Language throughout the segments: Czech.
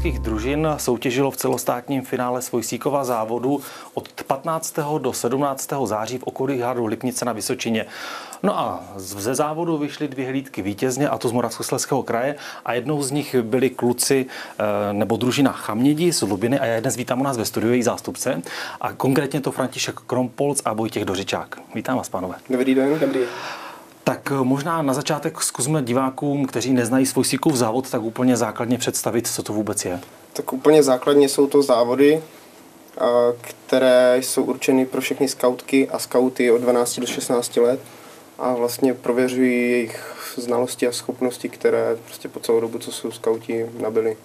pražských družin soutěžilo v celostátním finále Svojsíkova závodu od 15. do 17. září v okolí hradu Lipnice na Vysočině. No a ze závodu vyšly 2 hlídky vítězně, a to z Moravskoslezského kraje, a jednou z nich byli kluci nebo družina Chamědi z Lubiny, a já dnes vítám u nás ve studiu její zástupce, a konkrétně to František Krompolc a Vojtěch Dořičák. Vítám vás, pánové. Dobrý den. Dobrý. Tak možná na začátek zkusme divákům, kteří neznají Svojsíkův závod, tak úplně základně představit, co to vůbec je. Tak úplně základně jsou to závody, které jsou určeny pro všechny skautky a skauty od 12 do 16 let a vlastně prověřují jejich znalosti a schopnosti, které prostě po celou dobu, co jsou skauti, nabyli.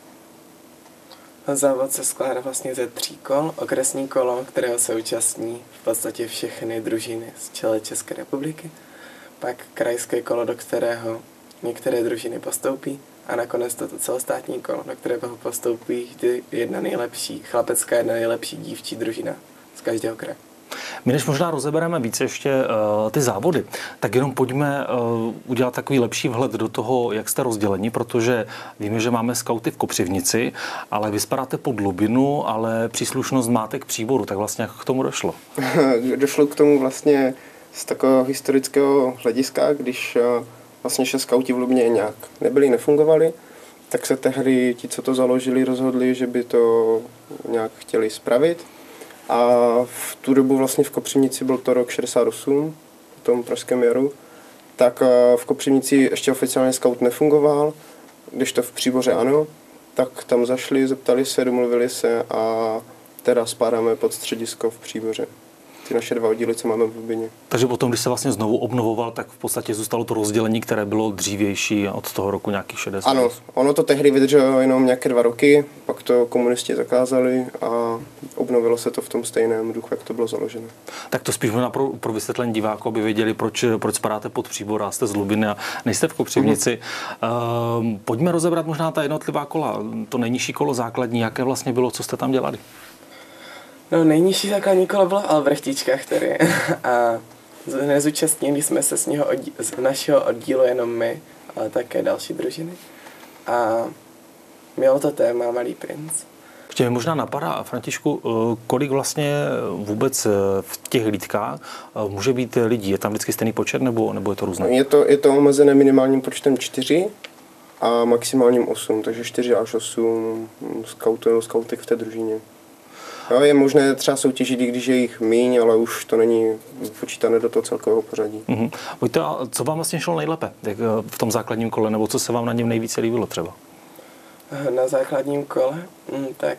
Závod se skládá vlastně ze 3 kol. Okresní kolo, kterého se účastní v podstatě všechny družiny z celé České republiky. Pak krajské kolo, do kterého některé družiny postoupí, a nakonec toto celostátní kolo, do kterého postoupí jedna nejlepší chlapecká, jedna nejlepší dívčí družina z každého kraje. My než možná rozebereme více ještě ty závody, tak jenom pojďme udělat takový lepší vhled do toho, jak jste rozděleni, protože víme, že máme skauty v Kopřivnici, ale vy spadáte pod Lubinu, ale příslušnost máte k Příboru, tak vlastně jak k tomu došlo? Došlo k tomu vlastně z takového historického hlediska, když vlastně skauti v Lubině nějak nefungovali, tak se tehdy ti, co to založili, rozhodli, že by to nějak chtěli spravit. A v tu dobu vlastně v Kopřivnici, byl to rok 68, v tom pražském jaru, tak v Kopřivnici ještě oficiálně skaut nefungoval, když to v Příboře ano, tak tam zašli, zeptali se, domluvili se a teda spádáme pod středisko v Příboře. Ty naše 2 oddíly, co máme v Lubině. Takže potom, když se vlastně znovu obnovoval, tak v podstatě zůstalo to rozdělení, které bylo dřívější od toho roku nějakých 60. Ano, ono to tehdy vydrželo jenom nějaké 2 roky, pak to komunisti zakázali a obnovilo se to v tom stejném duchu, jak to bylo založeno. Tak to spíš možná pro vysvětlení diváků, aby věděli, proč spadáte pod Příbor a jste z Lubiny a nejste v Kopřivnici. Pojďme rozebrat možná ta jednotlivá kola. To nejnižší kolo základní, jaké vlastně bylo, co jste tam dělali? No, nejnižší základní kolo bylo Albrechtička, který a nezúčastnili jsme se z našeho oddílu jenom my, ale také další družiny. A mělo to téma Malý princ. Ještě mi možná napadá, Františku, kolik vlastně vůbec v těch hlídkách může být lidí? Je tam vždycky stejný počet, nebo je to různé? Je to omezené minimálním počtem 4 a maximálním 8, takže 4 až 8 skautek v té družině. No, je možné třeba soutěžit, i když je jich míň, ale už to není počítané do toho celkového pořadí. Pojďte, a co vám vlastně šlo nejlépe v tom základním kole, nebo co se vám na něm nejvíce líbilo třeba? Na základním kole? Tak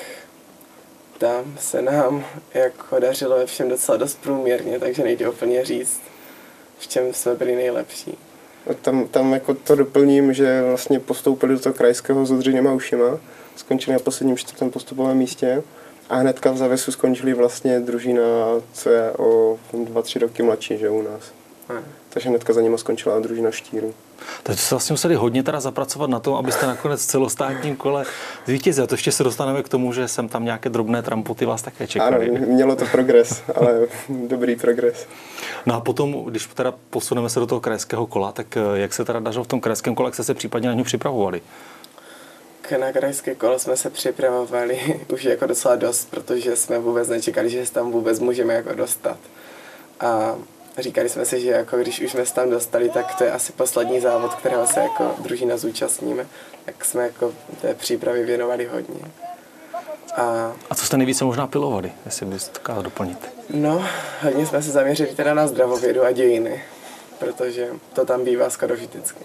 tam se nám jako dařilo ve všem docela dost průměrně, takže nejde úplně říct, v čem jsme byli nejlepší. Tam jako to doplním, že vlastně postoupili do toho krajského s Odřeněma ušima, skončili na posledním 4. postupovém místě. A hnedka v závěsu skončili vlastně družina, co je o 2-3 roky mladší, že u nás. Takže hnedka za nima skončila družina Štíru. Takže jste vlastně museli hodně teda zapracovat na tom, abyste nakonec v celostátním kole zvítězili. A to ještě se dostaneme k tomu, že sem tam nějaké drobné trampoty vás také čekaly. Ano, mělo to progres, ale dobrý progres. No a potom, když teda posuneme se do toho krajského kola, tak jak se teda dařilo v tom krajském kole, jak jste se případně na něj připravovali? Na krajské kolo jsme se připravovali už jako docela dost, protože jsme vůbec nečekali, že se tam vůbec můžeme jako dostat. A říkali jsme si, že jako když už jsme se tam dostali, tak to je asi poslední závod, kterého se jako družina zúčastníme. Tak jsme jako té přípravy věnovali hodně. A co jste nejvíce možná pilovali, jestli byste dokázal doplnit? No, hodně jsme se zaměřili teda na zdravovědu a dějiny, protože to tam bývá skoro vždycky.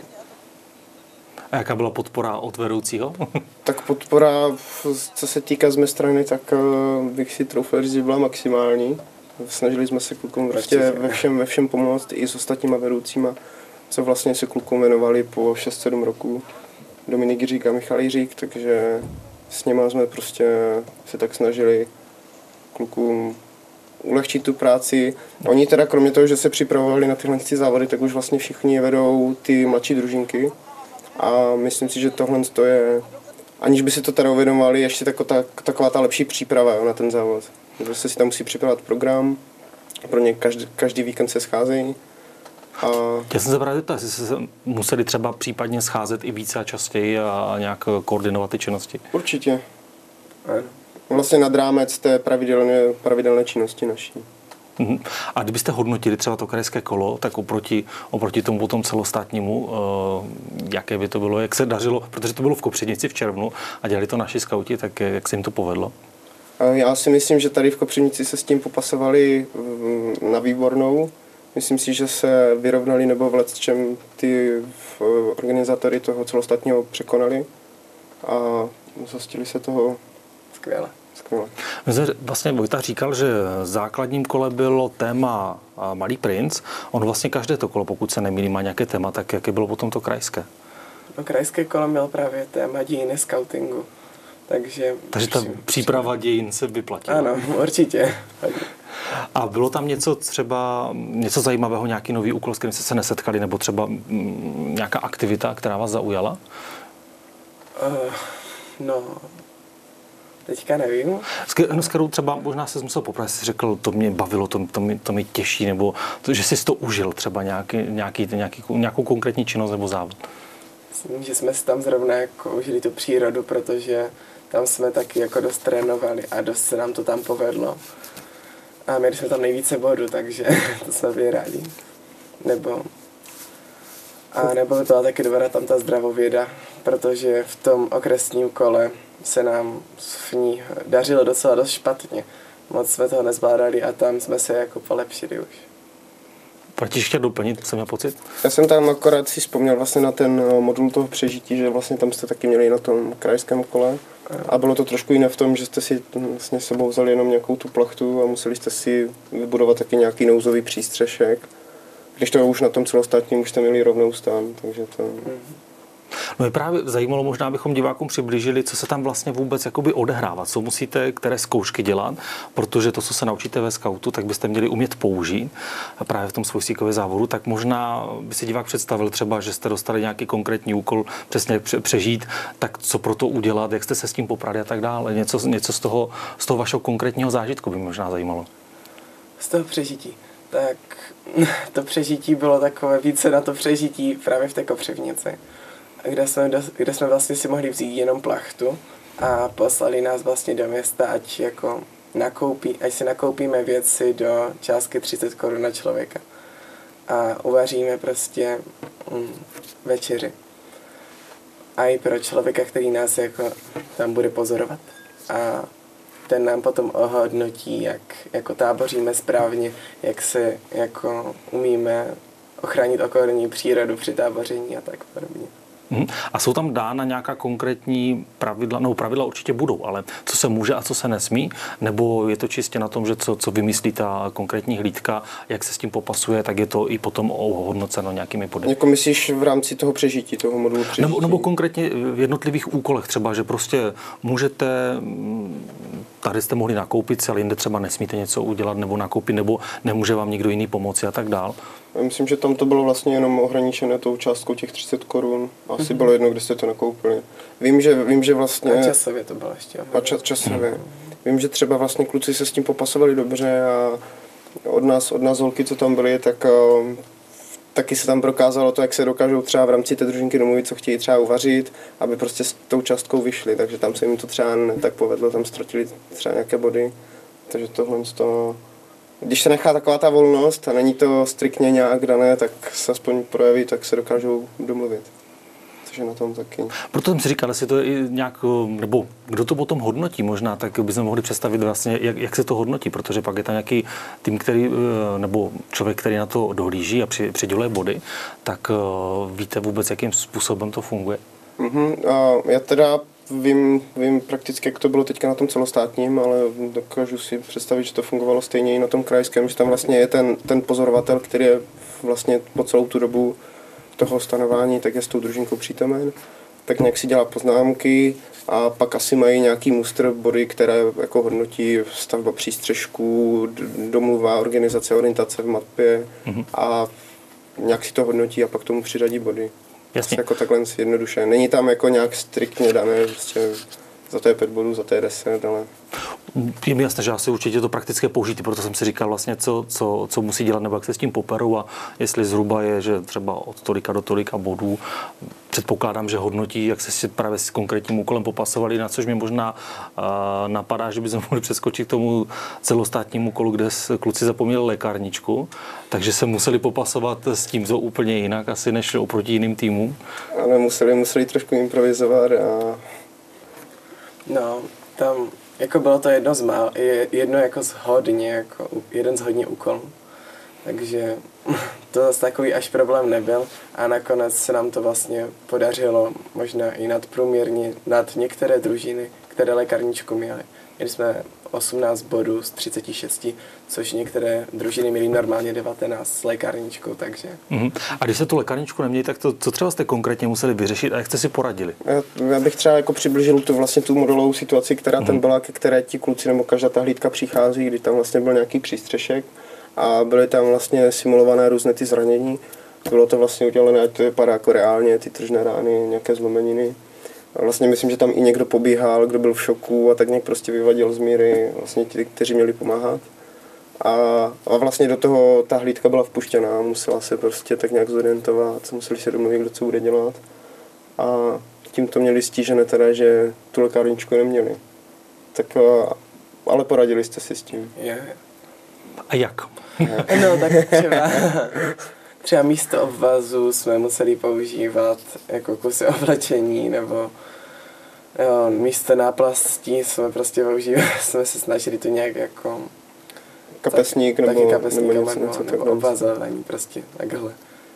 A jaká byla podpora od vedoucího? Tak podpora, co se týká z mé strany, tak bych si troufal říct, že byla maximální. Snažili jsme se klukům prostě ve všem pomoct, i s ostatníma vedoucíma, co vlastně se klukům věnovali po 6-7 roků. Dominik Jiřík a Michal Jiřík, takže s nimi jsme prostě se tak snažili klukům ulehčit tu práci. Oni teda kromě toho, že se připravovali na tyhle závody, tak už vlastně všichni vedou ty mladší družinky. A myslím si, že tohle je, aniž by si to teda uvědomovali, ještě taková ta lepší příprava na ten závod. Prostě si tam musí připravovat program, pro ně každý víkend se scházejí Já jsem se právě zeptal, jestli se museli třeba případně scházet i více a častěji a nějak koordinovat ty činnosti. Určitě. Vlastně nad rámec té pravidelné činnosti naší. A kdybyste hodnotili třeba to krajské kolo, tak oproti tomu potom celostátnímu, jaké by to bylo, jak se dařilo, protože to bylo v Kopřivnici v červnu a dělali to naši skauti, tak jak se jim to povedlo? Já si myslím, že tady v Kopřivnici se s tím popasovali na výbornou. Myslím si, že se vyrovnali nebo v lecčem ty organizátory toho celostátního překonali a zhostili se toho skvěle. Vlastně Vojta říkal, že v základním kole bylo téma Malý princ. On vlastně každé to kolo, pokud se nemýlím, má nějaké téma, tak jaké bylo potom to krajské? No, krajské kolo mělo právě téma dějiny skautingu. Takže ta příprava dějin se vyplatila. Ano, určitě. A bylo tam něco zajímavého, nějaký nový úkol, s kterým jste se nesetkali, nebo třeba nějaká aktivita, která vás zaujala? Teďka nevím. S kterou třeba možná se musel popravit, jsi řekl, to mě bavilo, to mě těší, nebo že jsi to užil třeba nějakou konkrétní činnost nebo závod. Myslím, že jsme si tam zrovna jako užili tu přírodu, protože tam jsme taky jako dost trénovali a dost se nám to tam povedlo. A měli jsme tam nejvíce bodů, takže to jsme byli rádi. Nebo by byla taky dobrá tam ta zdravověda, protože v tom okresním kole se nám v ní dařilo docela dost špatně. Moc jsme toho nezvládali a tam jsme se jako polepšili už. Proč chtěl doplnit, jsem měl pocit? Já jsem tam akorát si vzpomněl vlastně na ten modul toho přežití, že vlastně tam jste taky měli na tom krajském kole. A bylo to trošku jiné v tom, že jste si vlastně sebou vzali jenom nějakou tu plachtu a museli jste si vybudovat taky nějaký nouzový přístřešek. Když to už na tom celostátním už jste měli rovnou stán, takže to... No je právě zajímalo, možná bychom divákům přiblížili, co se tam vlastně vůbec jakoby odehrává, co musíte, které zkoušky dělat, protože to, co se naučíte ve skautu, tak byste měli umět použít právě v tom svojsíkově závodu, tak možná by si divák představil třeba, že jste dostali nějaký konkrétní úkol přesně přežít, tak co pro to udělat, jak jste se s tím poprali a tak dále. Něco z toho vašeho konkrétního zážitku by mě možná zajímalo. Z toho přežití. Tak to přežití bylo takové více na to přežití právě v té Kopřivnici, kde jsme vlastně si mohli vzít jenom plachtu a poslali nás vlastně do města, ať si nakoupíme věci do částky 30 korun na člověka a uvaříme prostě večeři. A i pro člověka, který nás tam bude pozorovat. A ten nám potom ohodnotí, jak táboříme správně, jak se umíme ochránit okolní přírodu při táboření a tak podobně. A jsou tam dána nějaká konkrétní pravidla, no pravidla určitě budou, ale co se může a co se nesmí, nebo je to čistě na tom, že co vymyslí ta konkrétní hlídka, jak se s tím popasuje, tak je to i potom ohodnoceno nějakými body. Jako myslíš v rámci toho přežití, toho modulu přežití? Nebo konkrétně v jednotlivých úkolech třeba, že prostě můžete, tady jste mohli nakoupit si, ale jinde třeba nesmíte něco udělat nebo nakoupit, nebo nemůže vám nikdo jiný pomoci a tak dál. Já myslím, že tam to bylo vlastně jenom ohraničené tou částkou těch 30 korun. Asi bylo jedno, kde jste to nakoupili. Vím, že vlastně... A časově to bylo ještě. Časově. Vím, že třeba vlastně kluci se s tím popasovali dobře a od nás holky, co tam byly, tak taky se tam prokázalo to, jak se dokážou třeba v rámci té družinky domluvit, co chtějí třeba uvařit, aby prostě s tou částkou vyšli. Takže tam se jim to třeba tak povedlo, tam ztratili třeba nějaké body. Takže tohle to... Když se nechá taková ta volnost a není to striktně nějak dané, tak se aspoň projeví, tak se dokážou domluvit. Což je na tom taky. Proto jsem si říkal, jestli to je i nějak, nebo kdo to potom hodnotí možná, tak bychom mohli představit vlastně, jak se to hodnotí, protože pak je tam nějaký tým, nebo člověk, který na to dohlíží a přiděluje body, tak víte vůbec, jakým způsobem to funguje? Já teda vím prakticky, jak to bylo teďka na tom celostátním, ale dokážu si představit, že to fungovalo stejně i na tom krajském, že tam vlastně je ten pozorovatel, který je vlastně po celou tu dobu toho stanování, tak je s tou družinkou přítomen, tak nějak si dělá poznámky a pak asi mají nějaký mustr body, které jako hodnotí stavba přístřežků, domluva, organizace, orientace v mapě a nějak si to hodnotí a pak tomu přiřadí body. Jasně. Jako takhle jednoduše. Není tam jako nějak striktně dané, prostě za to je 5 bodů, za to je 10, ale... Je mi jasné, že asi určitě to praktické použití, proto jsem si říkal vlastně, co musí dělat, nebo jak se s tím poperou a jestli zhruba je, že třeba od tolika do tolika bodů. Předpokládám, že hodnotí, jak se si právě s konkrétním úkolem popasovali, na což mě možná napadá, že bychom mohli přeskočit k tomu celostátnímu úkolu, kde kluci zapomněli lékárničku, takže se museli popasovat s tím úplně jinak asi než oproti jiným týmům. Ale museli trošku improvizovat a... No, tam jako bylo to jedno jako z hodně, jako jeden z hodně úkolů. Takže to zase takový až problém nebyl a nakonec se nám to vlastně podařilo možná i nadprůměrně nad některé družiny, které lékárničku měly. Měli jsme 18 bodů z 36, což některé družiny měly normálně 19 s lékárničkou, takže... A když se tu lékárničku neměli, tak co třeba jste konkrétně museli vyřešit a jak jste si poradili? Já bych třeba jako přiblížil tu modelovou situaci, která tam byla, ke které ti kluci nebo každá ta hlídka přichází, kdy tam vlastně byl nějaký přístřešek a byly tam vlastně simulované různé ty zranění. Bylo to vlastně udělané, ať to vypadá jako reálně, ty tržné rány, nějaké zlomeniny. A vlastně myslím, že tam i někdo pobíhal, kdo byl v šoku a tak nějak prostě vyvadil z míry vlastně ti, kteří měli pomáhat. A vlastně do toho ta hlídka byla vpuštěná, musela se prostě tak nějak zorientovat, museli se domluvit, kdo co bude dělat. A tím to měli stížené teda, že tu lékárničku neměli. Tak, ale poradili jste si s tím. A jak? No tak třeba místo obvazu jsme museli používat jako kusy oblečení, nebo místo náplastí jsme prostě jsme se snažili to nějak jako kapesník nebo něco nebo obvazování, prostě takhle.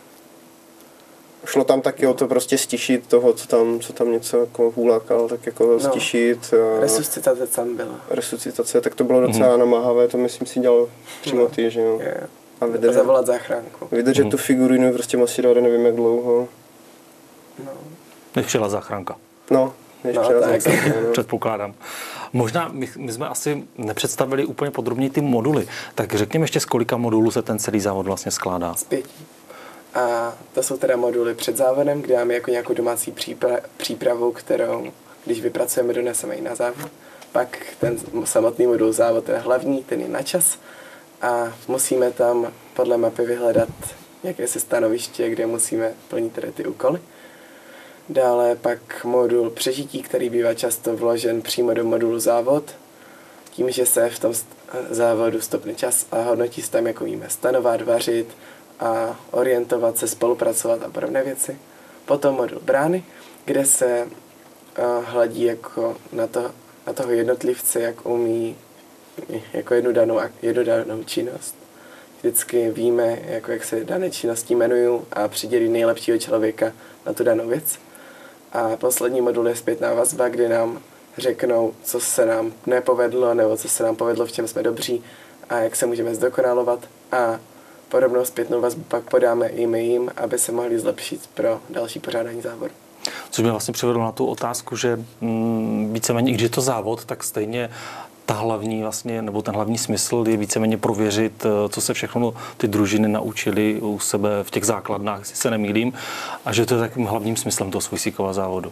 Šlo tam taky o to prostě stišit toho, co tam něco jako hůlákal, tak jako stišit. Resuscitace tam byla. Resuscitace, tak to bylo docela namáhavé, to myslím si dělal přímo ty, že jo. A zavolat záchranku. Vydržet tu figurinu prostě masírovat nevím jak dlouho. No. Než přijela záchranka. Než přijela záchranka. Předpokládám. Možná my jsme asi nepředstavili úplně podrobně ty moduly, tak řekněme ještě, z kolika modulů se ten celý závod vlastně skládá? Z 5. A to jsou teda moduly před závodem, kde máme jako nějakou domácí přípravu, kterou, když vypracujeme, doneseme i na závod. Pak ten samotný modul závod, ten hlavní, ten je na čas. A musíme tam podle mapy vyhledat jakési stanoviště, kde musíme plnit tedy ty úkoly. Dále pak modul přežití, který bývá často vložen přímo do modulu závod. Tím, že se v tom závodu stopne čas a hodnotí se tam, jako víme, stanovat, vařit a orientovat se, spolupracovat a podobné věci. Potom modul brány, kde se hledí jako na toho jednotlivce, jak umí jako jednu danou činnost. Vždycky víme, jako jak se dané činnosti jmenují a přidělí nejlepšího člověka na tu danou věc. A poslední modul je zpětná vazba, kde nám řeknou, co se nám nepovedlo, nebo co se nám povedlo, v čem jsme dobří a jak se můžeme zdokonalovat. A podobnou zpětnou vazbu pak podáme i my jim, aby se mohli zlepšit pro další pořádání závodu. Což mě vlastně přivedlo na tu otázku, že víceméně, když je to závod, tak stejně ta hlavní vlastně, nebo ten hlavní smysl je víceméně prověřit, co se všechno ty družiny naučili u sebe v těch základnách, jestli se nemýlím, a že to je takým hlavním smyslem toho Svojsíkova závodu.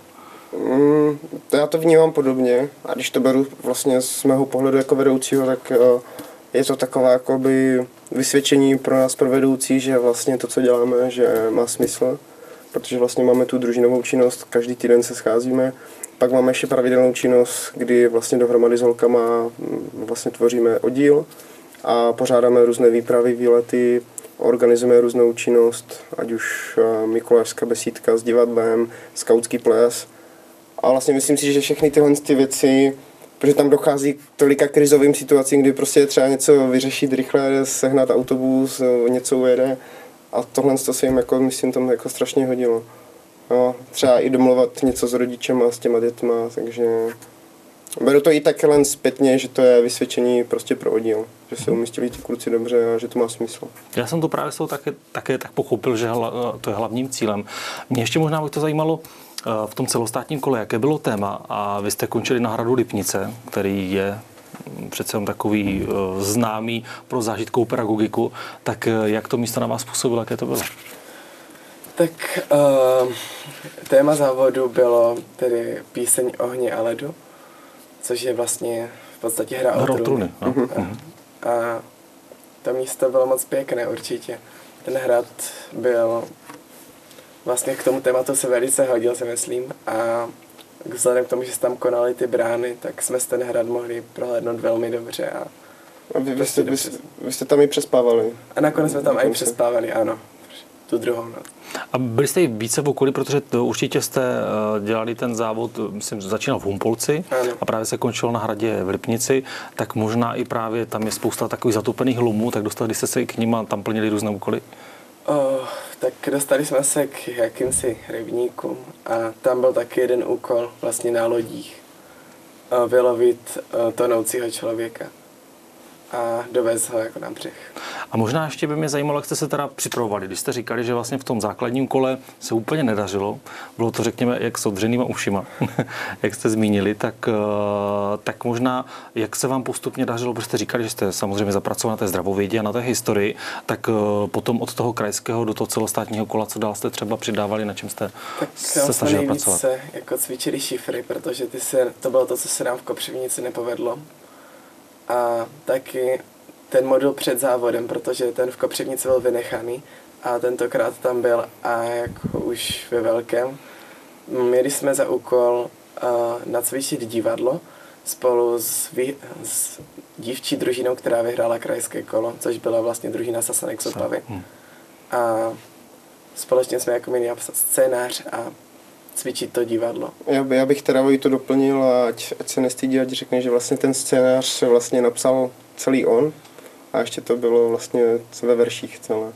Já to vnímám podobně a když to beru vlastně z mého pohledu jako vedoucího, tak je to takové jakoby vysvědčení pro nás, pro vedoucí, že vlastně to, co děláme, že má smysl, protože vlastně máme tu družinovou činnost, každý týden se scházíme. Pak máme ještě pravidelnou činnost, kdy vlastně dohromady s holkama vlastně tvoříme oddíl a pořádáme různé výpravy, výlety, organizujeme různou činnost, ať už mikulášská besídka s divadlem, skautský ples. A vlastně myslím si, že všechny tyhle ty věci, protože tam dochází k tolika krizovým situacím, kdy prostě je třeba něco vyřešit rychle, sehnat autobus, něco ujede. A tohle se jim jako, myslím, tam jako strašně hodilo. No, třeba i domluvat něco s rodičema, s těma dětma, takže beru to i takhle zpětně, že to je vysvědčení prostě pro oddíl, že se umístili ti kluci dobře a že to má smysl. Já jsem to právě z toho také tak pochopil, že to je hlavním cílem. Mě ještě možná by to zajímalo v tom celostátním kole, jaké bylo téma, a vy jste končili na hradu Lipnice, který je přece jen takový známý pro zážitkovou pedagogiku, tak jak to místo na vás působilo, jaké to bylo? Tak téma závodu bylo tedy píseň Ohně a ledu, což je vlastně v podstatě hra o trůny. No. A to místo bylo moc pěkné určitě. Ten hrad byl vlastně k tomu tématu se velice hodil, si myslím. A vzhledem k tomu, že se tam konaly ty brány, tak jsme ten hrad mohli prohlédnout velmi dobře. A vy jste tam i přespávali. A nakonec jsme tam i přespávali, ano. Tu druhou noc. A byli jste i více v okolí, protože určitě jste dělali ten závod, myslím, začínal v Humpolci a právě se končil na hradě v Lipnici, tak možná i právě tam je spousta takových zatopených lomů, tak dostali jste se i k nim a tam plnili různé úkoly? Tak dostali jsme se k jakýmsi rybníkům a tam byl taky jeden úkol vlastně na lodích. Vylovit tonoucího člověka a dovést ho jako na břeh. A možná ještě by mě zajímalo, jak jste se teda připravovali. Když jste říkali, že vlastně v tom základním kole se úplně nedařilo, bylo to, řekněme, jak s odřenýma ušima, jak jste zmínili, tak možná, jak se vám postupně dařilo, protože jste říkali, že jste samozřejmě zapracovali na té zdravovědě a na té historii, tak potom od toho krajského do toho celostátního kola, co dál jste třeba přidávali, na čem jste se snažili pracovat? Tak jako cvičili šifry, protože to bylo to, co se nám v Kopřivnici nepovedlo. A taky ten modul před závodem, protože ten v Kopřivnici byl vynechaný a tentokrát tam byl a jako už ve velkém. Měli jsme za úkol nacvičit divadlo spolu s dívčí družinou, která vyhrála krajské kolo, což byla vlastně družina Sasanek z Opavy. A společně jsme jako měli napsat scénář a cvičit to divadlo. Já bych teda to doplnil, ať se nestydí, ať řekne, že vlastně ten scénář se vlastně napsal celý on a ještě to bylo vlastně ve verších celé.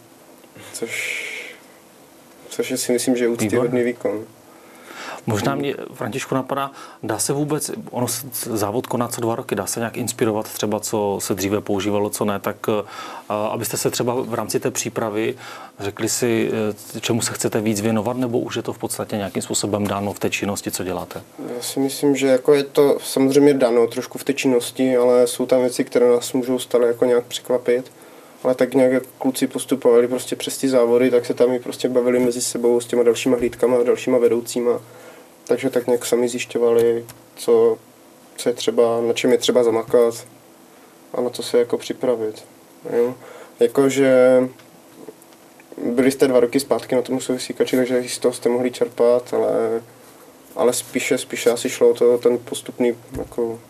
Což si myslím, že je úctyhodný výkon. Možná mě, Františku, napadá, dá se vůbec, závod koná co 2 roky, dá se nějak inspirovat třeba, co se dříve používalo, co ne, tak abyste se třeba v rámci té přípravy řekli si, čemu se chcete víc věnovat, nebo už je to v podstatě nějakým způsobem dáno v té činnosti, co děláte? Já si myslím, že jako je to samozřejmě dáno trošku v té činnosti, ale jsou tam věci, které nás můžou stále jako nějak překvapit. Ale tak nějak jak kluci postupovali prostě přes ty závody, tak se tam i prostě bavili mezi sebou s těma dalšíma hlídkama a dalšíma vedoucíma. Takže tak nějak sami zjišťovali, co je třeba, na čem je třeba zamakat a na to se jako připravit. Jo? Jakože byli jste 2 roky zpátky na tom souvisíkači, takže z toho jste mohli čerpat, ale spíše asi šlo o ten postupný jako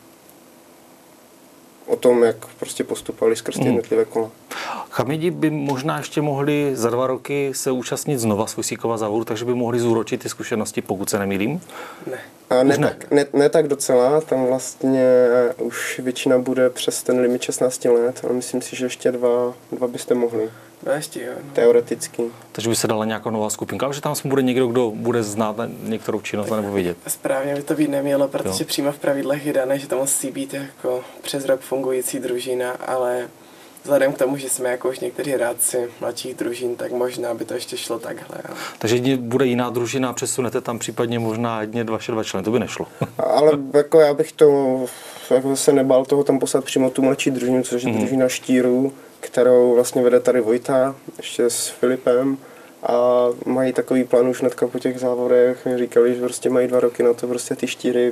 o tom, jak prostě postupovali skrz jednotlivé kola. Chamidi by možná ještě mohli za 2 roky se účastnit znova Svojsíkova závodu, takže by mohli zúročit ty zkušenosti, pokud se nemýlím? Ne. A ne tak docela, tam vlastně už většina bude přes ten limit 16 let, ale myslím si, že ještě dva byste mohli. No ještě jo. No. Teoreticky. Takže by se dala nějaká nová skupinka, ale že tam bude někdo, kdo bude znát některou činnost nebo vidět. Správně by to být nemělo, protože přímo v pravidlech je dané, že to musí být jako přes rok fungující družina, ale vzhledem k tomu, že jsme jako už někteří rádci mladších družin, tak možná by to ještě šlo takhle. Ale... Takže bude jiná družina, přesunete tam případně možná jedně 2 členy, to by nešlo. Ale jako já bych to jako se nebál toho tam poslat přímo tu mladší družinu, což je družina Štírů, kterou vlastně vede tady Vojta, ještě s Filipem a mají takový plán už hnedka po těch závodech. Říkali, že prostě mají 2 roky na to prostě ty Štíry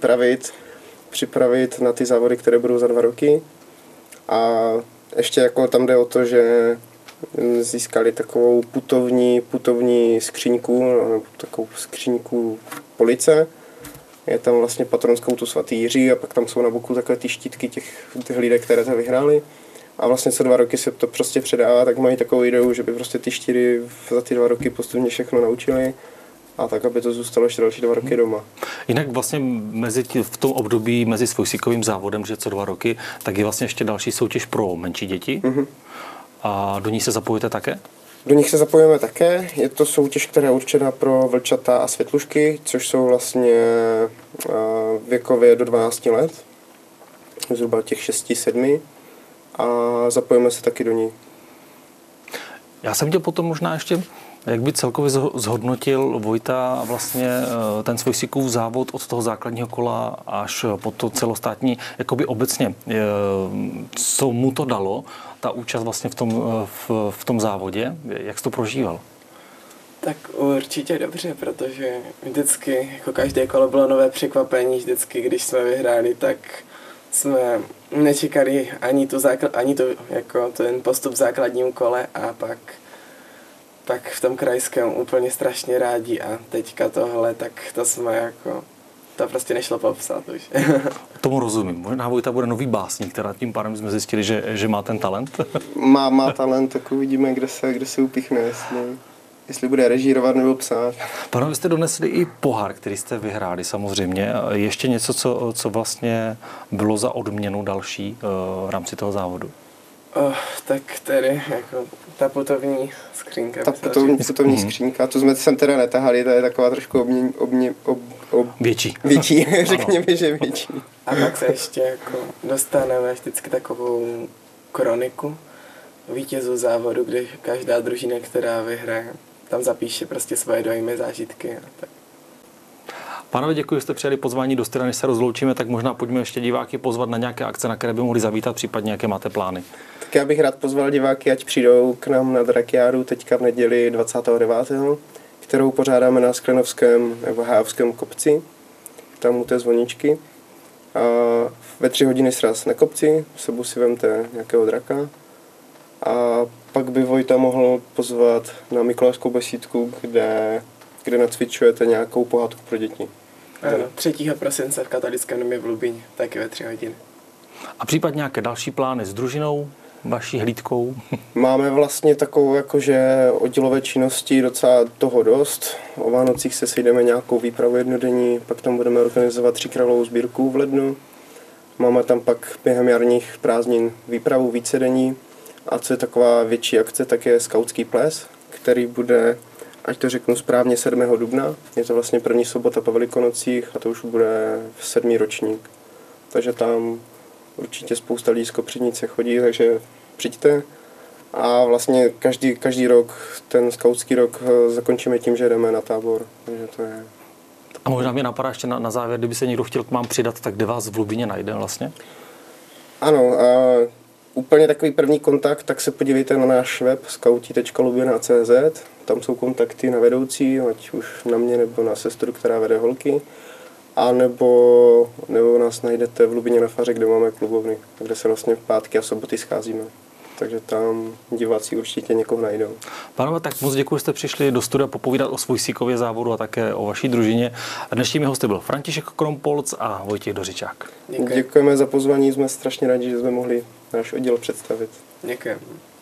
připravit na ty závody, které budou za 2 roky. A ještě jako tam jde o to, že získali takovou putovní skříňku, nebo takovou skříňku police. Je tam vlastně patronskou tu svatý Jiří a pak tam jsou na boku takové ty štítky těch hlídek, které to vyhráli. A vlastně co 2 roky se to prostě předává, tak mají takovou ideu, že by prostě ty Štíry za ty 2 roky postupně všechno naučili a tak, aby to zůstalo ještě další 2 roky doma. Jinak vlastně v tom období mezi Svojsíkovým závodem, že co 2 roky, tak je vlastně ještě další soutěž pro menší děti. A do ní se zapojujete také? Do nich se zapojujeme také. Je to soutěž, která je určena pro vlčata a světlušky, což jsou vlastně věkově do 12 let. Zhruba těch 6-7. A zapojíme se taky do ní. Já jsem chtěl potom možná ještě, jak by celkově zhodnotil Vojta vlastně ten Svojsíkův závod od toho základního kola až po to celostátní, jakoby obecně, co mu to dalo, ta účast vlastně v tom závodě, jak jsi to prožíval? Tak určitě dobře, protože vždycky, jako každé kolo bylo nové překvapení, vždycky, když jsme vyhráli, tak jsme nečekali ani jako ten postup v základním kole a pak v tom krajském úplně strašně rádi a teďka tohle, tak to jsme jako, to prostě nešlo popsat už. Tomu rozumím. Možná Vojta bude nový básník, která tím pádem jsme zjistili, že má ten talent. Má talent, tak uvidíme, kde se upíchne, jestli bude režírovat nebo psát. Pánové, jste donesli i pohár, který jste vyhráli samozřejmě. Ještě něco, co vlastně bylo za odměnu další v rámci toho závodu? Tak tady jako ta putovní skřínka. Ta putovní skřínka, to jsme sem teda netahali, to je taková trošku větší, řekněme, že větší. A pak se ještě jako dostaneme vždycky takovou kroniku vítězů závodu, kde každá družina, která vyhraje, tam zapíše prostě svoje dojmy, zážitky a tak. Pánové, děkuji, že jste přijali pozvání do studia, než se rozloučíme, tak možná pojďme ještě diváky pozvat na nějaké akce, na které by mohli zavítat, případně jaké máte plány. Tak já bych rád pozval diváky, ať přijdou k nám na Drakiádu teďka v neděli 29., kterou pořádáme na Sklenovském nebo Hájovském kopci, tam u té zvoničky. A ve 3 hodiny sraz na kopci, s sebou si vemte nějakého draka. A pak by Vojta mohl pozvat na Mikulášskou besídku, kde nacvičujete nějakou pohádku pro děti. Ano, 3. prosince v Katolickém domě v Lubině, taky ve 3 hodiny. A případně nějaké další plány s družinou, vaší hlídkou? Máme vlastně takovou jakože oddělové činnosti docela toho dost. O Vánocích se sejdeme nějakou výpravu jednodenní, pak tam budeme organizovat 3královou sbírku v lednu. Máme tam pak během jarních prázdnin výpravu vícedenní. A co je taková větší akce, tak je skautský ples, který bude, ať to řeknu správně, 7. dubna. Je to vlastně první sobota po Velikonocích a to už bude 7. ročník. Takže tam určitě spousta lidí z Kopřivnice chodí, takže přijďte. A vlastně každý rok, ten skautský rok, zakončíme tím, že jdeme na tábor. Takže to je... A možná mě napadá ještě na závěr, kdyby se někdo chtěl k vám přidat, tak kde vás v Lubině najde vlastně? Ano, a úplně takový první kontakt, tak se podívejte na náš web skauti.lubina.cz. Tam jsou kontakty na vedoucí, ať už na mě nebo na sestru, která vede holky. A nebo nás najdete v Lubině na Faře, kde máme klubovny, kde se vlastně v pátky a soboty scházíme. Takže tam diváci určitě někoho najdou. Pánové, tak moc děkuji, že jste přišli do studia popovídat o svojsíkově závodu a také o vaší družině. Dnešními hosty byl František Krompolc a Vojtěch Dořičák. Děkujeme za pozvání, jsme strašně rádi, že jsme mohli náš oddíl představit. Děkujeme.